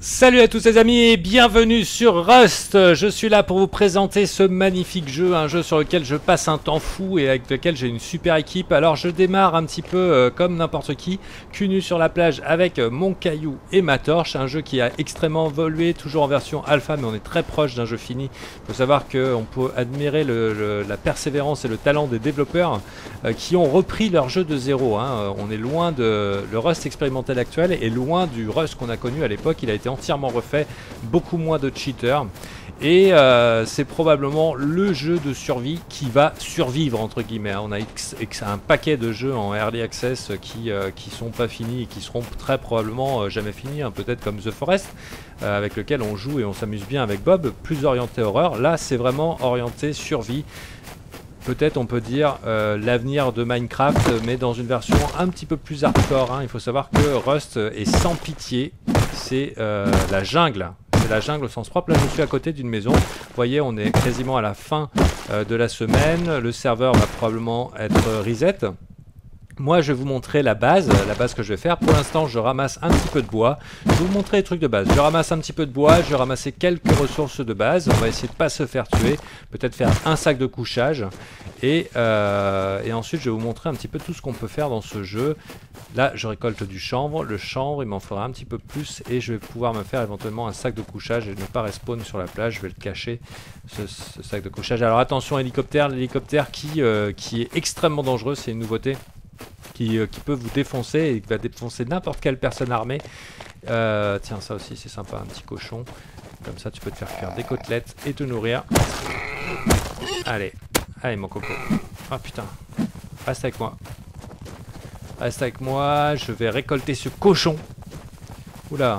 Salut à tous les amis et bienvenue sur Rust. Je suis là pour vous présenter ce magnifique jeu, un jeu sur lequel je passe un temps fou et avec lequel j'ai une super équipe. Alors je démarre un petit peu comme n'importe qui, cul nu sur la plage avec mon caillou et ma torche. Un jeu qui a extrêmement évolué, toujours en version alpha mais on est très proche d'un jeu fini. Il faut savoir qu'on peut admirer la persévérance et le talent des développeurs qui ont repris leur jeu de zéro. On est loin de le Rust expérimental actuel et loin du Rust qu'on a connu à l'époque. Il a été entièrement refait, beaucoup moins de cheaters et c'est probablement le jeu de survie qui va survivre entre guillemets. On a un paquet de jeux en early access qui sont pas finis et qui seront très probablement jamais finis, peut-être comme The Forest avec lequel on joue et on s'amuse bien avec Bob, plus orienté horreur. Là c'est vraiment orienté survie. Peut-être on peut dire l'avenir de Minecraft, mais dans une version un petit peu plus hardcore. Il faut savoir que Rust est sans pitié, c'est la jungle. C'est la jungle au sens propre. Là je suis à côté d'une maison. Vous voyez, on est quasiment à la fin de la semaine. Le serveur va probablement être reset. Moi je vais vous montrer la base que je vais faire. Pour l'instant je ramasse un petit peu de bois. Je vais vous montrer les trucs de base. Je ramasse un petit peu de bois, je vais ramasser quelques ressources de base. On va essayer de ne pas se faire tuer. Peut-être faire un sac de couchage. Et ensuite je vais vous montrer un petit peu tout ce qu'on peut faire dans ce jeu. Là je récolte du chanvre. Le chanvre il m'en faudra un petit peu plus. Et je vais pouvoir me faire éventuellement un sac de couchage et ne pas respawn sur la plage. Je vais le cacher, ce sac de couchage. Alors attention hélicoptère. L'hélicoptère qui est extrêmement dangereux. C'est une nouveauté. Qui peut vous défoncer et qui va défoncer n'importe quelle personne armée. Tiens, ça aussi c'est sympa, un petit cochon. Comme ça tu peux te faire cuire des côtelettes et te nourrir. Allez, allez mon coco. Ah putain, reste avec moi. Reste avec moi, je vais récolter ce cochon. Oula.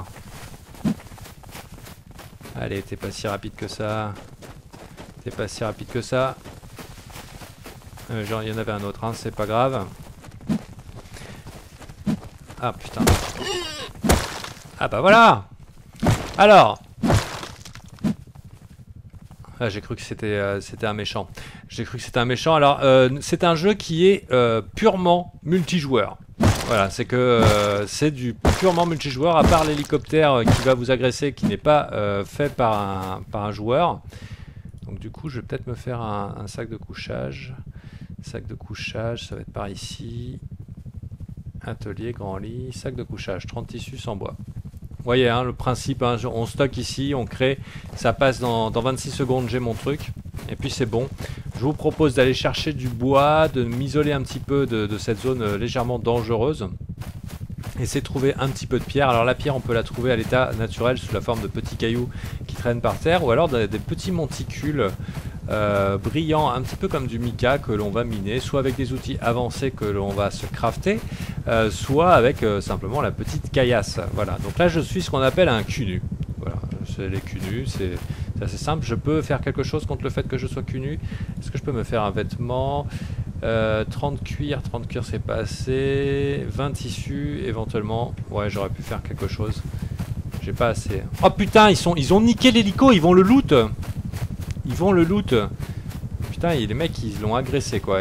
Allez, t'es pas si rapide que ça. T'es pas si rapide que ça. Genre il y en avait un autre, c'est pas grave. Ah putain. Ah bah voilà. Alors. Ah, j'ai cru que c'était un méchant. J'ai cru que c'était un méchant. Alors c'est un jeu qui est purement multijoueur. Voilà, c'est que c'est du purement multijoueur, à part l'hélicoptère qui va vous agresser, qui n'est pas fait par un joueur. Donc du coup je vais peut-être me faire un sac de couchage. Sac de couchage, ça va être par ici. Atelier, grand lit, sac de couchage, 30 tissus sans bois. Vous voyez le principe, on stocke ici, on crée, ça passe dans 26 secondes, j'ai mon truc, et puis c'est bon. Je vous propose d'aller chercher du bois, de m'isoler un petit peu de cette zone légèrement dangereuse. Essayer de trouver un petit peu de pierre. Alors la pierre on peut la trouver à l'état naturel sous la forme de petits cailloux qui traînent par terre, ou alors des petits monticules brillants, un petit peu comme du mica que l'on va miner, soit avec des outils avancés que l'on va se crafter, soit avec simplement la petite caillasse. Voilà, donc là je suis ce qu'on appelle un cul nu. Voilà, c'est les cul nus, c'est assez simple. Je peux faire quelque chose contre le fait que je sois cul nu. Est-ce que je peux me faire un vêtement? 30 cuir c'est pas assez. 20 tissus éventuellement. Ouais, j'aurais pu faire quelque chose. J'ai pas assez. Oh putain, ils ont niqué l'hélico, ils vont le loot. Ils vont le loot. Putain, les mecs ils l'ont agressé quoi.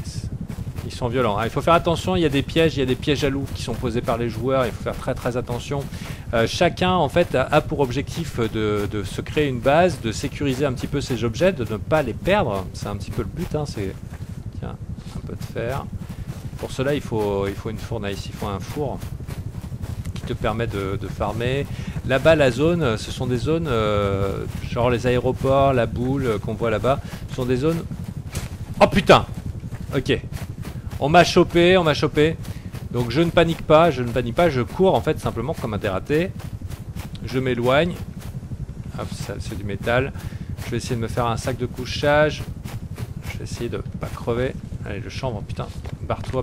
Ils sont violents. Il faut faire attention, il y a des pièges à loups qui sont posés par les joueurs, il faut faire très attention. Chacun en fait a pour objectif de se créer une base, de sécuriser un petit peu ses objets, de ne pas les perdre. C'est un petit peu le but, c'est... Tiens, un peu de fer. Pour cela il faut une fournaise, il faut un four qui te permet de farmer. Là-bas la zone, ce sont des zones genre les aéroports, la boule qu'on voit là-bas, ce sont des zones... Oh putain. Ok. On m'a chopé. Donc je ne panique pas, je cours en fait simplement comme un dératé. Je m'éloigne. Hop, ça c'est du métal. Je vais essayer de me faire un sac de couchage. Je vais essayer de pas crever. Allez, le chanvre, putain. Barre-toi.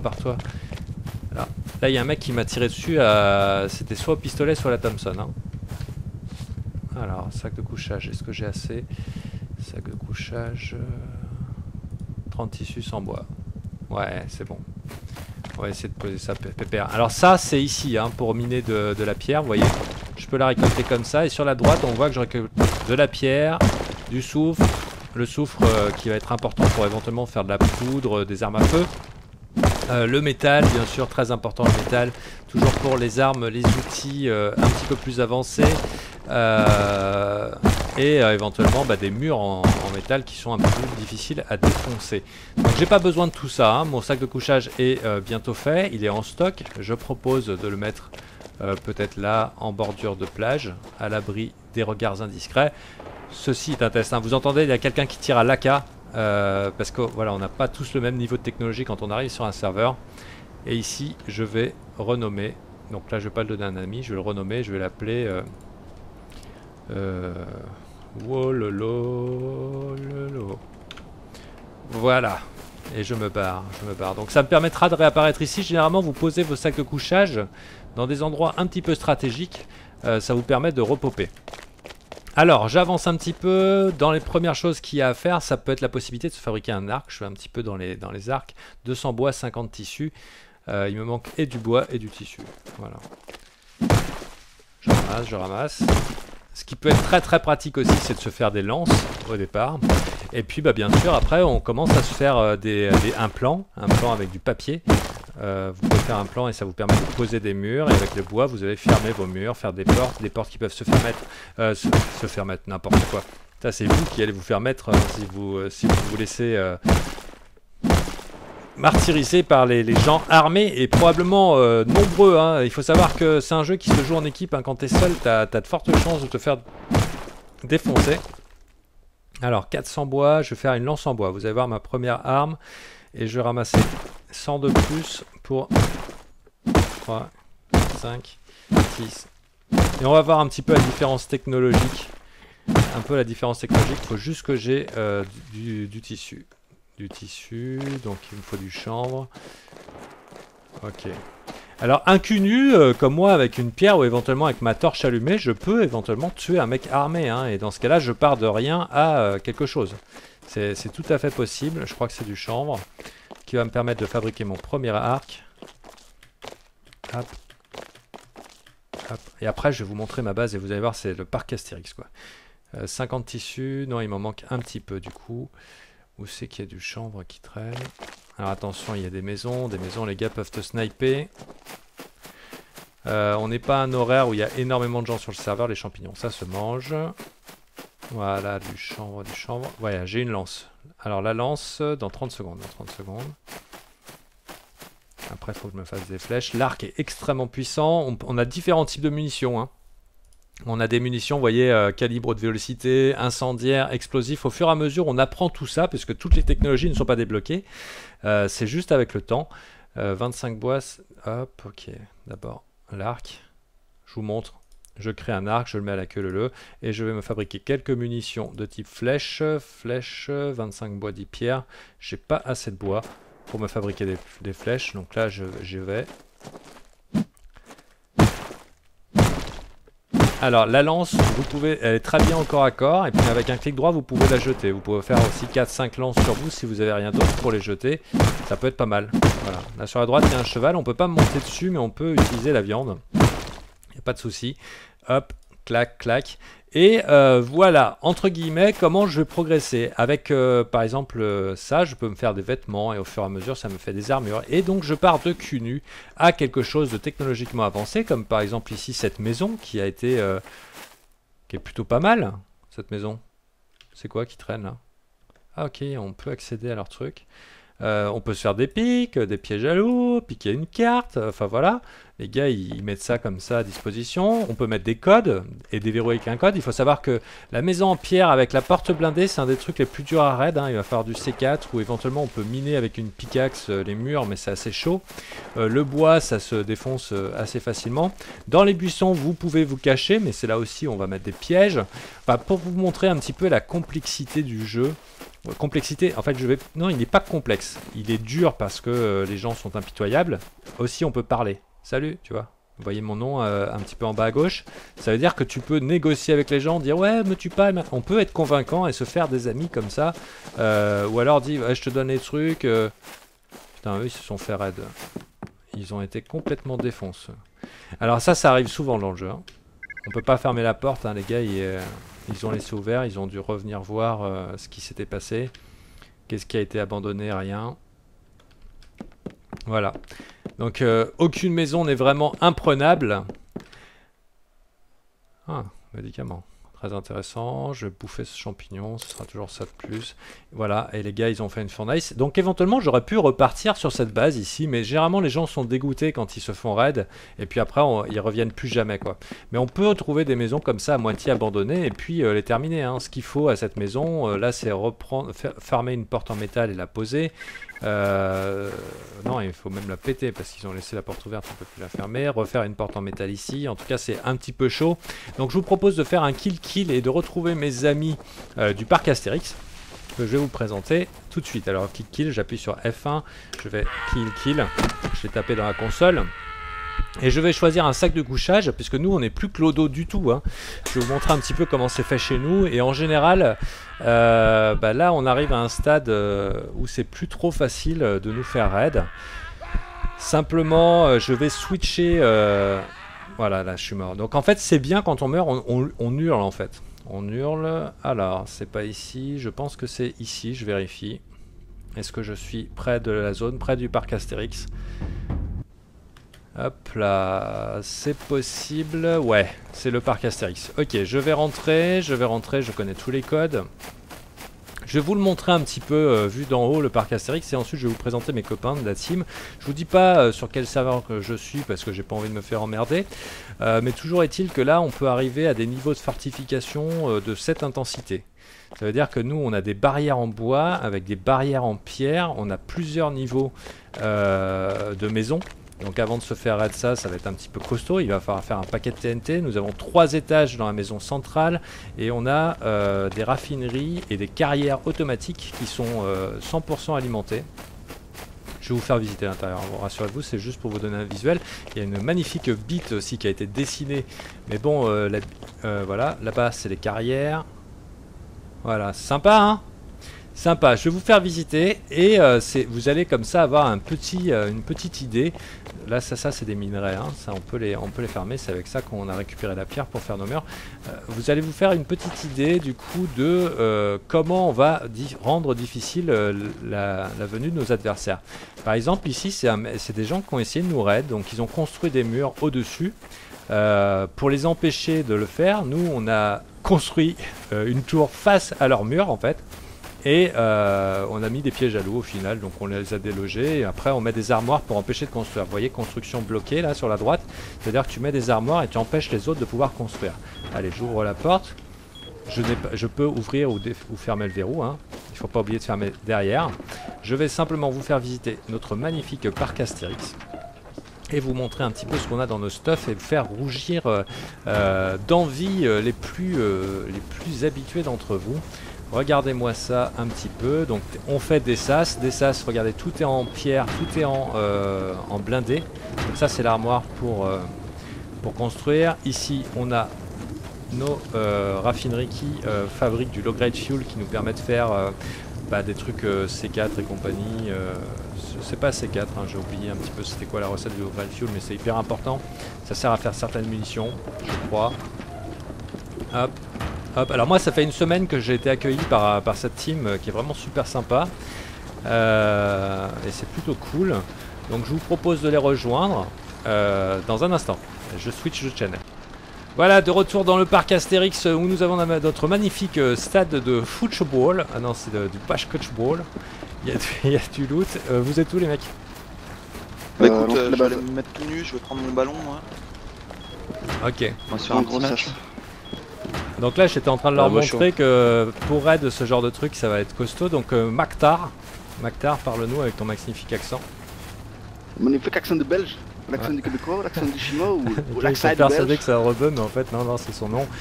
Là, il y a un mec qui m'a tiré dessus. C'était soit au pistolet, soit à la Thompson. Alors, sac de couchage, est-ce que j'ai assez? Sac de couchage. 30 tissus sans bois. Ouais, c'est bon. On va essayer de poser ça pépère. Alors ça, c'est ici, pour miner de la pierre. Vous voyez, je peux la récolter comme ça. Et sur la droite, on voit que je récolte de la pierre, du soufre. Le soufre qui va être important pour éventuellement faire de la poudre, des armes à feu. Le métal, bien sûr, très important le métal. Toujours pour les armes, les outils un petit peu plus avancés. Éventuellement des murs en métal qui sont un peu plus difficiles à défoncer. Donc j'ai pas besoin de tout ça, hein. Mon sac de couchage est bientôt fait, il est en stock. Je propose de le mettre peut-être là, en bordure de plage, à l'abri des regards indiscrets. Ceci est un test, hein. Vous entendez, il y a quelqu'un qui tire à l'AK, parce que voilà, on n'a pas tous le même niveau de technologie quand on arrive sur un serveur. Et ici, je vais renommer, donc là je vais pas le donner à un ami, je vais le renommer, je vais l'appeler... Wololo. Voilà. Et je me barre, Donc ça me permettra de réapparaître ici. Généralement, vous posez vos sacs de couchage dans des endroits un petit peu stratégiques. Ça vous permet de repoper. Alors, j'avance un petit peu. Dans les premières choses qu'il y a à faire, ça peut être la possibilité de se fabriquer un arc. Je fais un petit peu dans les arcs. 200 bois, 50 tissus. Il me manque et du bois et du tissu. Voilà. Je ramasse. Ce qui peut être très très pratique aussi, c'est de se faire des lances au départ. Et puis bien sûr, après, on commence à se faire un plan avec du papier. Vous pouvez faire un plan et ça vous permet de poser des murs. Et avec le bois, vous allez fermer vos murs, faire des portes qui peuvent se faire mettre, se faire mettre n'importe quoi. Ça, c'est vous qui allez vous faire mettre si vous vous laissez... martyrisé par les gens armés et probablement nombreux, hein. Il faut savoir que c'est un jeu qui se joue en équipe, hein. Quand t'es seul, t'as de fortes chances de te faire défoncer. Alors 400 bois, je vais faire une lance en bois. Vous allez voir ma première arme et je vais ramasser 100 de plus pour 3, 5, 6. Et on va voir un petit peu la différence technologique. Il faut juste que j'ai du tissu. Donc il me faut du chanvre. Ok. Alors un cul nu, comme moi, avec une pierre ou éventuellement avec ma torche allumée, je peux éventuellement tuer un mec armé, hein, et dans ce cas-là, je pars de rien à quelque chose. C'est tout à fait possible. Je crois que c'est du chanvre qui va me permettre de fabriquer mon premier arc. Hop. Hop. Et après, je vais vous montrer ma base et vous allez voir, c'est le parc Astérix, quoi. 50 tissus. Non, il m'en manque un petit peu du coup. Où c'est qu'il y a du chanvre qui traîne? Alors attention, il y a des maisons, les gars peuvent te sniper. On n'est pas à un horaire où il y a énormément de gens sur le serveur, les champignons, ça se mange. Voilà, du chanvre. Voilà, j'ai une lance. Alors la lance, dans 30 secondes. Après, il faut que je me fasse des flèches. L'arc est extrêmement puissant. On a différents types de munitions, hein. On a des munitions, vous voyez, calibre haute vélocité, incendiaire, explosif. Au fur et à mesure, on apprend tout ça, puisque toutes les technologies ne sont pas débloquées. C'est juste avec le temps. 25 bois, hop, ok. D'abord, l'arc. Je vous montre. Je crée un arc, je le mets à la queue leu, et je vais me fabriquer quelques munitions de type flèche. Flèche, 25 bois, 10 pierres. J'ai pas assez de bois pour me fabriquer des flèches, donc là, je vais... Alors la lance, elle est très bien au corps à corps, et puis avec un clic droit vous pouvez la jeter. Vous pouvez faire aussi 4-5 lances sur vous si vous avez rien d'autre pour les jeter. Ça peut être pas mal. Voilà. Là sur la droite il y a un cheval, on peut pas monter dessus mais on peut utiliser la viande. Il n'y a pas de souci. Hop, clac, clac. Et voilà, entre guillemets, comment je vais progresser. Avec par exemple ça, je peux me faire des vêtements et au fur et à mesure ça me fait des armures. Et donc je pars de cul nu à quelque chose de technologiquement avancé, comme par exemple ici cette maison qui a été... qui est plutôt pas mal, cette maison. C'est quoi qui traîne là? Ah ok, on peut accéder à leur truc. On peut se faire des pics, des pièges à loups, piquer une carte, enfin voilà. Les gars, ils mettent ça comme ça à disposition. On peut mettre des codes et déverrouiller avec un code. Il faut savoir que la maison en pierre avec la porte blindée, c'est un des trucs les plus durs à raid, hein. Il va falloir du C4 ou éventuellement on peut miner avec une pickaxe les murs, mais c'est assez chaud. Le bois, ça se défonce assez facilement. Dans les buissons, vous pouvez vous cacher, mais c'est là aussi où on va mettre des pièges. Enfin, pour vous montrer un petit peu la complexité du jeu. Complexité, en fait non, il n'est pas complexe, il est dur parce que les gens sont impitoyables. Aussi on peut parler, salut, tu vois, vous voyez mon nom un petit peu en bas à gauche. Ça veut dire que tu peux négocier avec les gens, dire ouais me tue pas, on peut être convaincant et se faire des amis comme ça. Ou alors dire ouais, je te donne les trucs. Putain, eux ils se sont fait raid, ils ont été complètement défonce. Alors ça arrive souvent dans le jeu, hein. On peut pas fermer la porte, hein, les gars, ils ont laissé ouvert, ils ont dû revenir voir ce qui s'était passé. Qu'est-ce qui a été abandonné? Rien. Voilà. Donc aucune maison n'est vraiment imprenable. Ah, médicament. Très intéressant, je vais bouffer ce champignon, ce sera toujours ça de plus. Voilà, et les gars ils ont fait une fournaise. Donc éventuellement j'aurais pu repartir sur cette base ici, mais généralement les gens sont dégoûtés quand ils se font raid, et puis après ils reviennent plus jamais quoi. Mais on peut trouver des maisons comme ça à moitié abandonnées, et puis les terminer. Hein. Ce qu'il faut à cette maison, là c'est reprendre, fermer une porte en métal et la poser. Non, il faut même la péter parce qu'ils ont laissé la porte ouverte, on peut plus la fermer. Refaire une porte en métal ici. En tout cas, c'est un petit peu chaud. Donc, je vous propose de faire un kill et de retrouver mes amis du parc Astérix que je vais vous présenter tout de suite. Alors, kill, j'appuie sur F1. Je vais kill. Je vais taper dans la console. Et je vais choisir un sac de couchage puisque nous on n'est plus clodo du tout hein. Je vais vous montrer un petit peu comment c'est fait chez nous. Et en général là on arrive à un stade où c'est plus trop facile de nous faire raid. Simplement je vais switcher voilà, là je suis mort. Donc en fait c'est bien quand on meurt on hurle en fait. On hurle. Alors c'est pas ici, je pense que c'est ici, je vérifie. Est-ce que je suis près de la zone, près du parc Astérix? Hop là, c'est possible. Ouais, c'est le parc Astérix. Ok, je vais rentrer, je connais tous les codes. Je vais vous le montrer un petit peu vu d'en haut, le parc Astérix, et ensuite je vais vous présenter mes copains de la team. Je vous dis pas sur quel serveur que je suis parce que j'ai pas envie de me faire emmerder. Mais toujours est-il que là, on peut arriver à des niveaux de fortification de cette intensité. Ça veut dire que nous, on a des barrières en bois avec des barrières en pierre. On a plusieurs niveaux de maisons. Donc avant de se faire raid ça va être un petit peu costaud, il va falloir faire un paquet de TNT. Nous avons 3 étages dans la maison centrale et on a des raffineries et des carrières automatiques qui sont 100% alimentées. Je vais vous faire visiter l'intérieur, rassurez-vous, c'est juste pour vous donner un visuel. Il y a une magnifique bite aussi qui a été dessinée, mais bon, voilà, là-bas c'est les carrières. Voilà, sympa hein. Sympa, je vais vous faire visiter et vous allez comme ça avoir une petite idée. Là ça c'est des minerais, hein. Ça on peut les fermer, c'est avec ça qu'on a récupéré la pierre pour faire nos murs. Vous allez vous faire une petite idée du coup de comment on va rendre difficile la venue de nos adversaires. Par exemple ici c'est des gens qui ont essayé de nous raid, donc ils ont construit des murs au-dessus. Pour les empêcher de le faire, nous on a construit une tour face à leur mur en fait. Et on a mis des pièges à loup au final, donc on les a délogés et après on met des armoires pour empêcher de construire. Vous voyez, construction bloquée là sur la droite, c'est-à-dire que tu mets des armoires et tu empêches les autres de pouvoir construire. Allez, j'ouvre la porte, je peux ouvrir ou fermer le verrou, hein. Il ne faut pas oublier de fermer derrière. Je vais simplement vous faire visiter notre magnifique parc Astérix et vous montrer un petit peu ce qu'on a dans nos stuffs et vous faire rougir d'envie les plus habitués d'entre vous. Regardez-moi ça un petit peu. Donc on fait des sas, regardez, tout est en pierre, tout est en blindé. Donc ça c'est l'armoire pour construire. Ici on a nos raffineries qui fabriquent du low grade fuel qui nous permet de faire des trucs C4 et compagnie. C'est pas C4, hein, j'ai oublié un petit peu c'était quoi la recette du low grade fuel, mais c'est hyper important. Ça sert à faire certaines munitions, je crois. Hop. Hop, alors moi ça fait une semaine que j'ai été accueilli par cette team qui est vraiment super sympa et c'est plutôt cool. Donc je vous propose de les rejoindre dans un instant. Je switch de channel. Voilà, de retour dans le parc Astérix où nous avons notre magnifique stade de football. Ah non, c'est du basketball. Il y a du loot. Vous êtes où les mecs? Bah écoute, je vais aller me mettre tout nu, je vais prendre mon ballon moi. Ok. On va se faire un gros match. Donc là j'étais en train de leur montrer que pour raid ce genre de truc ça va être costaud. Donc Maktar, parle-nous avec ton magnifique accent. Magnifique accent de belge, l'accent du québécois, l'accent du chinois ou l'accent du belge. Persuadé que ça rebeu mais en fait non c'est son nom.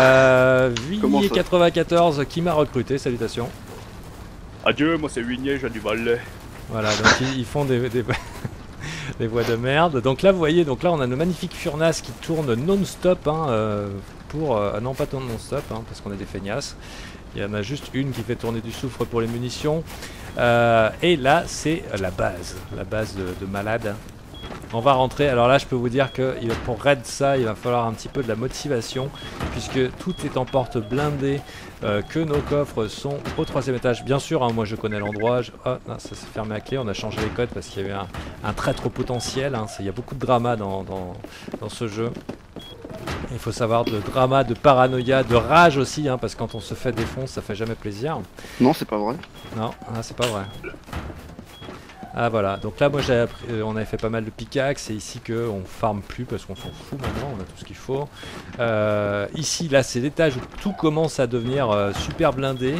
894 qui m'a recruté, salutations. Adieu, moi c'est Wigné, je viens du Valais. Voilà, donc ils font des voix de merde. Donc là vous voyez, donc là on a nos magnifiques furnaces qui tournent non-stop hein, non pas non-stop hein, parce qu'on est des feignasses. Il y en a juste une qui fait tourner du soufre pour les munitions. Et là c'est la base de malade. On va rentrer, alors là je peux vous dire que pour raid ça il va falloir un petit peu de la motivation puisque tout est en porte blindée, que nos coffres sont au 3e étage. Bien sûr, hein, moi je connais l'endroit, oh, non, ça s'est fermé à clé, on a changé les codes parce qu'il y avait un traître au potentiel, hein. Il y a beaucoup de drama dans ce jeu. Il faut savoir de drama, de paranoïa, de rage aussi, hein, parce que quand on se fait défoncer, ça fait jamais plaisir. Non, c'est pas vrai. Non, ah, c'est pas vrai. Ah voilà, donc là moi on avait fait pas mal de pickaxe, c'est ici qu'on farme plus parce qu'on s'en fout maintenant, on a tout ce qu'il faut. Ici, là c'est l'étage où tout commence à devenir super blindé.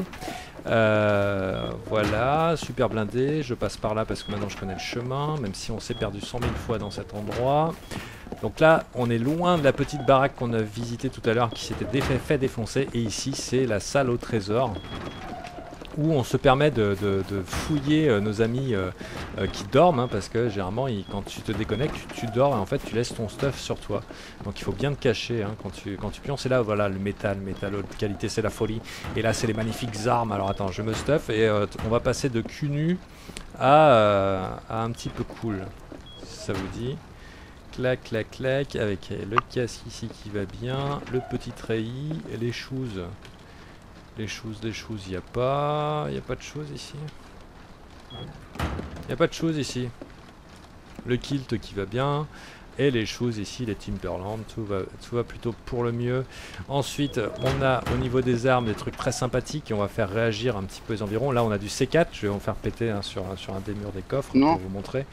Voilà, super blindé, je passe par là parce que maintenant je connais le chemin, même si on s'est perdu 100 000 fois dans cet endroit. Donc là, on est loin de la petite baraque qu'on a visitée tout à l'heure qui s'était fait défoncer, et ici c'est la salle au trésor, où on se permet de fouiller nos amis qui dorment, hein, parce que généralement quand tu te déconnectes, tu dors et en fait tu laisses ton stuff sur toi. Donc il faut bien te cacher, hein, quand tu pionces. Et là voilà, le métal haute qualité, c'est la folie. Et là c'est les magnifiques armes. Alors attends, je me stuff et on va passer de cul nu à un petit peu cool, si ça vous dit. Clac clac clac, avec le casque ici qui va bien, le petit treillis, les shoes. Les choses, il n'y a pas de choses ici. Il n'y a pas de choses ici. Le kilt qui va bien. Et les choses ici, les Timberland, tout va plutôt pour le mieux. Ensuite, on a au niveau des armes des trucs très sympathiques et on va faire réagir un petit peu les environs. Là, on a du C4, je vais en faire péter hein, sur un des murs des coffres pour vous montrer.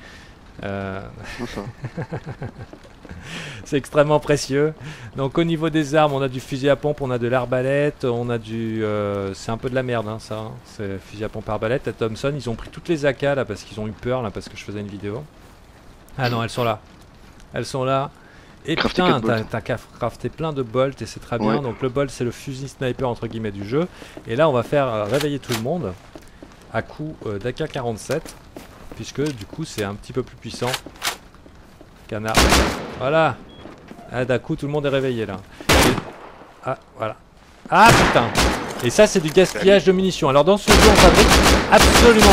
C'est extrêmement précieux. Donc au niveau des armes, on a du fusil à pompe, on a de l'arbalète, on a du... c'est un peu de la merde hein, ça, hein. C'est fusil à pompe arbalète. À Thompson, ils ont pris toutes les AK là parce qu'ils ont eu peur là parce que je faisais une vidéo. Ah non, elles sont là. Elles sont là. Et putain, t'as qu'à crafter plein de bolts et c'est très bien. Donc le bolt c'est le fusil sniper entre guillemets du jeu. Et là on va faire réveiller tout le monde à coup d'AK-47. Puisque du coup c'est un petit peu plus puissant. Canard. Voilà. Ah, d'un coup tout le monde est réveillé là. Et... Ah voilà. Ah putain. Et ça c'est du gaspillage de munitions. Alors dans ce jeu on fabrique absolument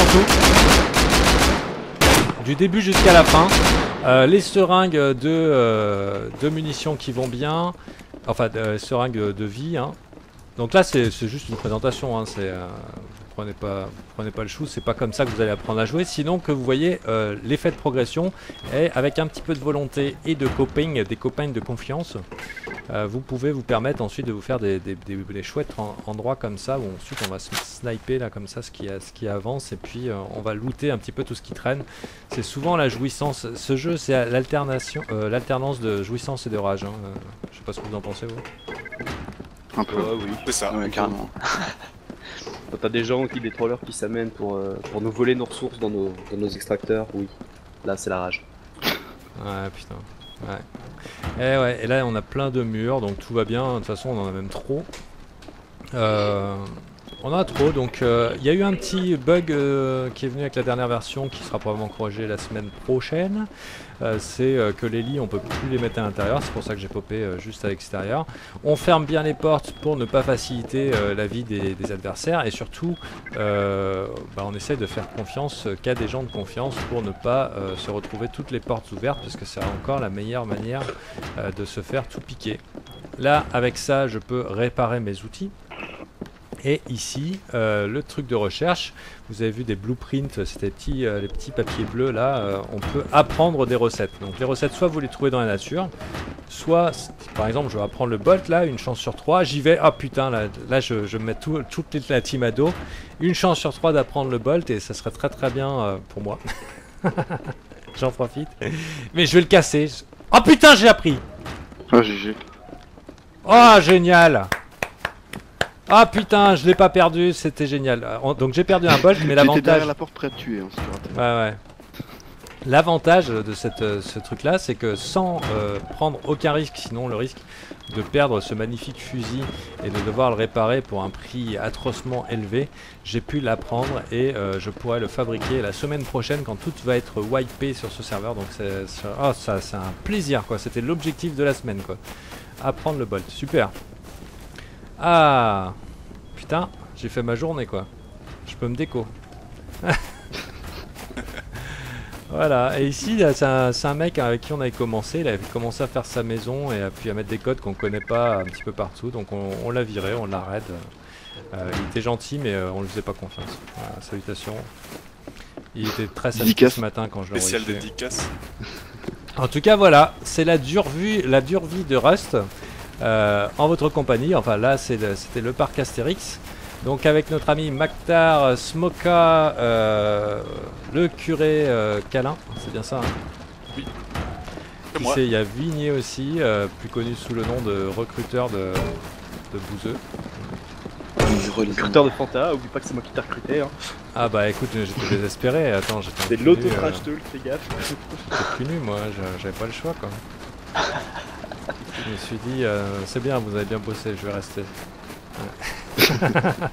tout. Du début jusqu'à la fin. Les seringues de munitions qui vont bien. Enfin seringues de vie hein. Donc là c'est juste une présentation hein. C'est... Prenez pas le chou, c'est pas comme ça que vous allez apprendre à jouer, sinon que vous voyez l'effet de progression et avec un petit peu de volonté et de coping, des copains de confiance, vous pouvez vous permettre ensuite de vous faire des chouettes endroits comme ça où ensuite on va sniper là comme ça ce qui avance et puis on va looter un petit peu tout ce qui traîne. C'est souvent la jouissance, ce jeu c'est l'alternance de jouissance et de rage. Hein. Je sais pas ce que vous en pensez vous. Un peu. Oui, c'est ça. Ouais, carrément. Quand t'as des gens des trollers qui s'amènent pour nous voler nos ressources dans nos extracteurs, oui. Là c'est la rage. Ouais putain. Ouais. Et là on a plein de murs donc tout va bien. De toute façon on en a même trop. On en a trop donc il y a eu un petit bug qui est venu avec la dernière version qui sera probablement corrigé la semaine prochaine. C'est que les lits on peut plus les mettre à l'intérieur, c'est pour ça que j'ai popé juste à l'extérieur. On ferme bien les portes pour ne pas faciliter la vie des adversaires et surtout on essaye de faire confiance qu'à des gens de confiance pour ne pas se retrouver toutes les portes ouvertes parce que c'est encore la meilleure manière de se faire tout piquer. Là avec ça je peux réparer mes outils. Et ici, le truc de recherche, vous avez vu des blueprints, c'était les petits papiers bleus là, on peut apprendre des recettes. Donc les recettes, soit vous les trouvez dans la nature, soit, par exemple, je vais apprendre le bolt là, une chance sur 3, j'y vais, ah putain, là je mets toute la team à dos, une chance sur 3 d'apprendre le bolt et ça serait très très bien pour moi. J'en profite. Mais je vais le casser. Oh putain, j'ai appris. Ah, GG. Oh, génial. Ah putain, je l'ai pas perdu, c'était génial. Donc j'ai perdu un bolt, mais l'avantage... derrière la porte près de tuer, hein, si tu rates. Ouais. L'avantage de ce truc là, c'est que sans prendre aucun risque, sinon le risque de perdre ce magnifique fusil et de devoir le réparer pour un prix atrocement élevé, j'ai pu l'apprendre et je pourrai le fabriquer la semaine prochaine quand tout va être wipé sur ce serveur. Donc c'est un plaisir quoi, c'était l'objectif de la semaine quoi. Apprendre le bolt, super. Ah putain, j'ai fait ma journée quoi. Je peux me déco. Voilà, et ici c'est un mec avec qui on avait commencé, il avait commencé à faire sa maison et puis à mettre des codes qu'on connaît pas un petit peu partout, donc on l'a viré, on l'arrête. Il était gentil mais on lui faisait pas confiance. Voilà, salutations. Il était très satisfait ce matin quand je l'ai spécial dédicace. En tout cas voilà, c'est la dure vie de Rust. en votre compagnie. Enfin là c'était le parc Astérix. Donc avec notre ami Mactar, Smoka, le curé Câlin, c'est bien ça hein. C'est moi. Il y a Vigné aussi, plus connu sous le nom de recruteur de Bouzeux. Recruteur de Fanta, oublie pas que c'est moi qui t'ai recruté. Hein. Ah bah écoute, j'étais désespéré, attends, j'étais C'est de l'auto-trash talk, fais gaffe. j'étais plus nu moi, j'avais pas le choix quoi. Je me suis dit, c'est bien, vous avez bien bossé, je vais rester. Ouais.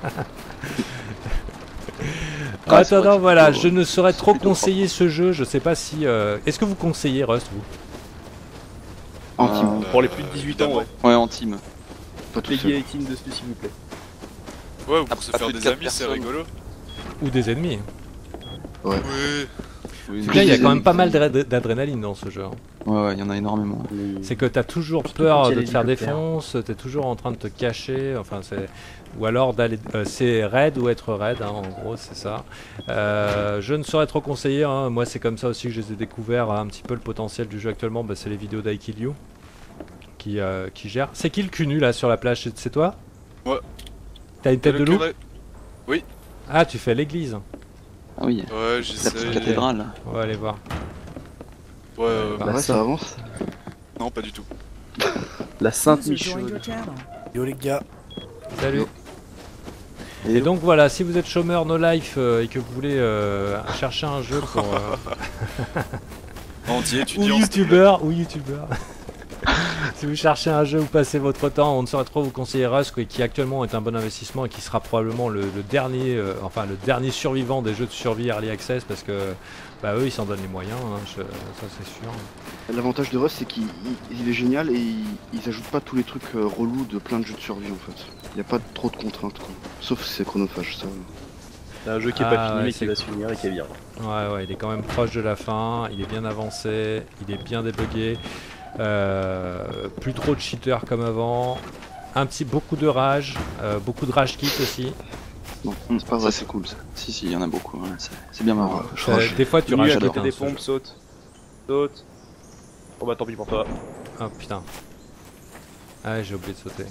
En attendant, voilà, je ne saurais trop conseiller ce jeu, je sais pas si... Est-ce que vous conseillez Rust, vous? En team. Pour les plus de 18 ans, ouais. Ouais, en team. Pas tout Peggy seul. et team dessus s'il vous plaît. Ouais, ou Ah, pour se pas faire plus de des 4 amis, c'est personnes. rigolo. Ou des ennemis? Oui. Oui, Là, il y a des quand même ennemis. pas mal d'adrénaline dans ce jeu. Hein. ouais, il y en a énormément. C'est que t'as toujours Surtout peur quand il y de a te faire l'hélicoptère. défonce, t'es toujours en train de te cacher, enfin c'est... Ou alors d'aller... c'est raid ou être raid, hein, en gros c'est ça. Je ne saurais trop conseiller, hein. Moi c'est comme ça aussi que je les ai découvert un petit peu le potentiel du jeu actuellement, bah, c'est les vidéos d'I Kill You qui gère. C'est qui le cul nu là sur la plage, c'est toi? Ouais. T'as une tête de loup? Oui. Ah tu fais l'église. Ah oui, Ouais, la j'essaie. petite cathédrale. Là. On va aller voir. Ouais, Ouais, ça avance. non, pas du tout. La Sainte User joined Michel. your channel. Yo les gars. Salut. Et donc voilà, si vous êtes chômeur no life et que vous voulez chercher un jeu pour... Non, t'y es ou étudiant. youtubeur. Si vous cherchez un jeu où passer votre temps, on ne saurait trop vous conseiller Rust qui actuellement est un bon investissement et qui sera probablement le dernier, enfin le dernier survivant des jeux de survie Early Access parce que bah eux ils s'en donnent les moyens, hein, ça c'est sûr. L'avantage de Rust, c'est qu'il est génial et ils ajoutent pas tous les trucs relous de plein de jeux de survie en fait. Il n'y a pas trop de contraintes quoi. Sauf si c'est chronophage ça. C'est un jeu qui est Ah, pas fini ouais, mais c'est- qui va se finir et qui est bien. Ouais, il est quand même proche de la fin, il est bien avancé, il est bien débugué, plus trop de cheaters comme avant, beaucoup de rage kit aussi. Non, C'est pas vrai, c'est cool ça. Si, il y en a beaucoup. Ouais, c'est bien marrant. je rage. Des fois tu Tu rages à kit, côté hein, des ce pompes, jeu. saute. Saute. Oh bah tant pis pour toi. Ah putain. Ah ouais, j'ai oublié de sauter.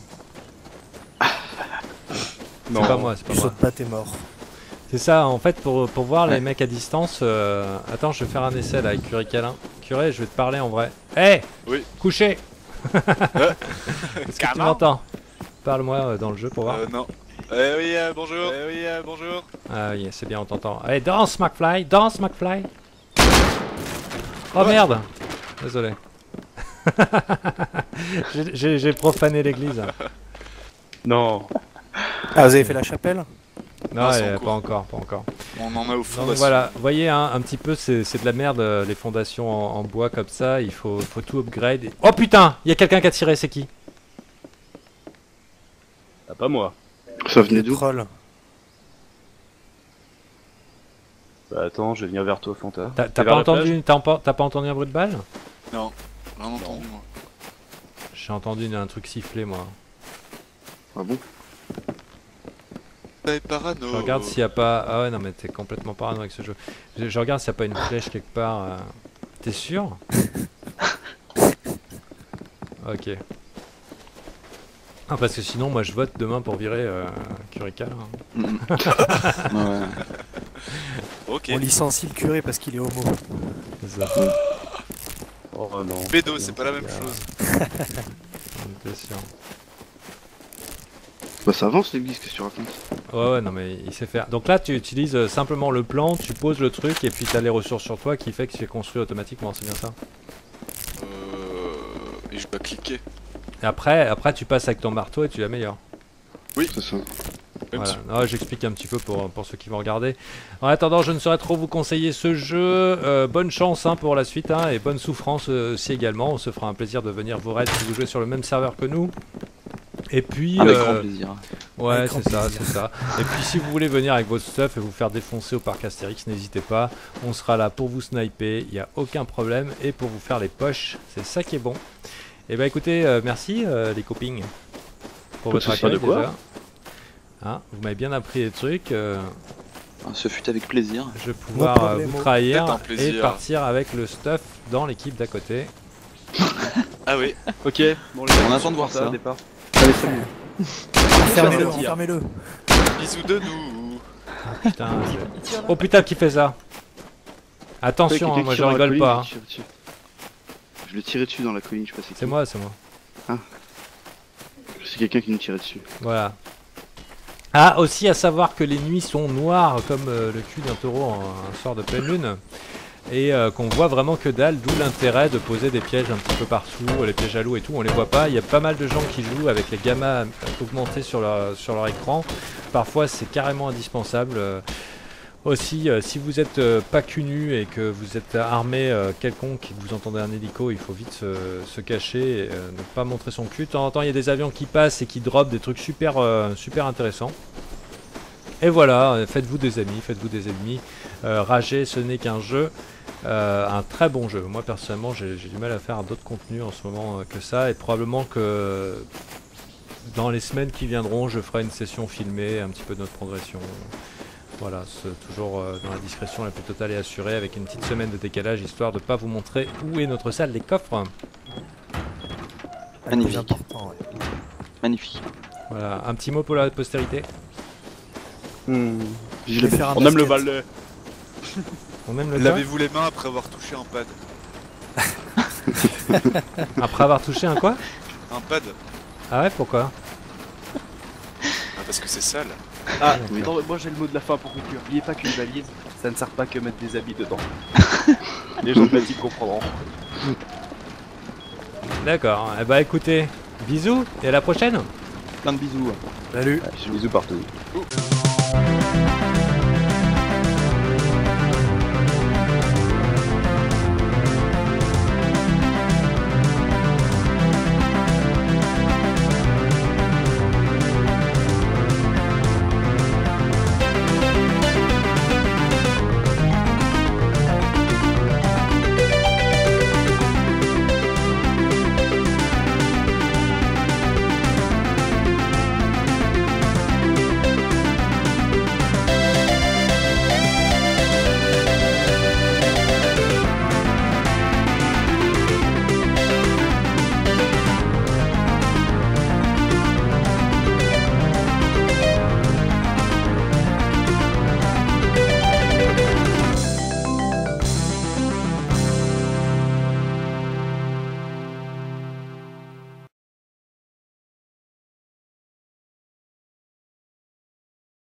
Non. C'est pas moi, c'est pas Tu moi. sautes pas, t'es mort. C'est ça, en fait, pour voir les mecs à distance. Attends, je vais faire un essai là avec Curé Câlin. Curé, je vais te parler en vrai. Hé Oui. Couché Est-ce que tu m'entends? Parle-moi dans le jeu pour voir. Non. Oui, bonjour. Oui, bonjour. Ah oui, c'est bien, on t'entend. Allez, danse McFly, danse McFly. Oh merde. Désolé. J'ai profané l'église. Non. Ah, vous avez fait la chapelle? Non, c'est en pas cours. encore, pas encore. On en a au fond. Donc voilà, vous voyez hein, un petit peu c'est de la merde les fondations en bois comme ça, il faut tout upgrade. Oh putain, il y a quelqu'un qui a tiré, c'est qui? Ah, pas moi. Ça venait Les d'où? trolls. Bah attends, je vais venir vers toi, Fanta. T'as T'es pas vers la plage entendu, t'as pas entendu un bruit de balle? Non, rien entendu moi. J'ai entendu un truc siffler moi. Ah bon? T'es parano. Je regarde s'il y a pas... Ah ouais non mais t'es complètement parano avec ce jeu. Je regarde s'il y a pas une flèche quelque part. T'es sûr? Ok. Ah parce que sinon moi je vote demain pour virer Curé Câlin. Mhm. Ouais. Ok. On licencie le curé parce qu'il est homo. C'est ça. Oh non. Bédo, c'est pas la même chose. T'es sûr. Bah ça avance l'église, qu'est-ce que tu racontes? Ouais non mais il sait faire. Donc là tu utilises simplement le plan, tu poses le truc et puis t'as les ressources sur toi qui fait que c'est construit automatiquement, c'est bien ça? Et je dois cliquer. Et après tu passes avec ton marteau et tu l'améliores. C'est ça. Même Voilà. si- Non, j'explique un petit peu pour ceux qui vont regarder. En attendant, je ne saurais trop vous conseiller ce jeu. Bonne chance hein, pour la suite hein, et bonne souffrance aussi également. On se fera un plaisir de venir vous raid si vous jouez sur le même serveur que nous. Et puis, Avec grand plaisir. ouais, Avec c'est grand ça, plaisir. c'est ça. Et puis, si vous voulez venir avec votre stuff et vous faire défoncer au parc Astérix, n'hésitez pas. On sera là pour vous sniper, il n'y a aucun problème. Et pour vous faire les poches, c'est ça qui est bon. Et bah écoutez, merci les copines pour Pas de votre soucis. accueil De quoi déjà. Hein, vous m'avez bien appris des trucs. Ce fut avec plaisir. Je vais pouvoir problemo. vous trahir Peut-être un plaisir. et partir avec le stuff dans l'équipe d'à côté. Ah oui. Ok, bon, On attend de voir ça. au départ. Allez, salut. Enfermez-le, ça tire. enfermez-le. Bisous de nous. Putain, oh putain, qui fait ça? Attention, hein, moi je rigole pas. Hein. Je l'ai tiré dessus dans la colline, je sais pas C'est moi, c'est moi. C'est quelqu'un qui nous tirait dessus. Voilà. Ah, aussi à savoir que les nuits sont noires comme le cul d'un taureau en un soir de pleine lune. Et qu'on voit vraiment que dalle, d'où l'intérêt de poser des pièges un petit peu partout, les pièges à loup et tout, on les voit pas. Il y a pas mal de gens qui jouent avec les gammas augmentés sur leur écran. Parfois c'est carrément indispensable. Aussi, si vous êtes pas cul nu et que vous êtes armé quelconque et que vous entendez un hélico, il faut vite se cacher et ne pas montrer son cul. De temps en temps, il y a des avions qui passent et qui dropent des trucs super intéressants. Et voilà, faites-vous des amis, faites-vous des ennemis. Rager, ce n'est qu'un jeu, un très bon jeu. Moi personnellement, j'ai du mal à faire d'autres contenus en ce moment que ça, et probablement que dans les semaines qui viendront, je ferai une session filmée, un petit peu de notre progression. Voilà, c'est toujours dans la discrétion la plus totale et assurée, avec une petite semaine de décalage, histoire de pas vous montrer où est notre salle des coffres. Magnifique. Important, ouais. Magnifique. Voilà, un petit mot pour la postérité. Je Je vais faire un On aime le basket. balai. On aime le cas Lavez-vous les mains après avoir touché un pad. après avoir touché un quoi? Un pad. Ah ouais, pourquoi? Ah, parce que c'est sale. Ah, Oui. attends, moi j'ai le mot de la fin pour conclure. N'oubliez pas qu'une valise, ça ne sert pas que mettre des habits dedans. Les gens de Bâti comprendront. D'accord, eh bah écoutez, bisous et à la prochaine. Plein de bisous. Salut. Bisous partout. Ouh.